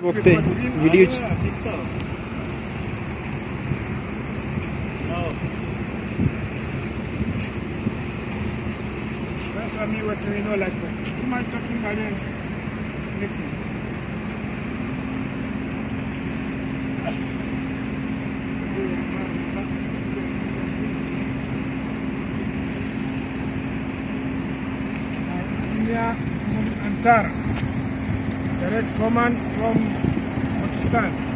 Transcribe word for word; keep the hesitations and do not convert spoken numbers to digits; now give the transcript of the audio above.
बघते video me what we know like that. Too much talking about mixing. India Antara, direct command from Pakistan.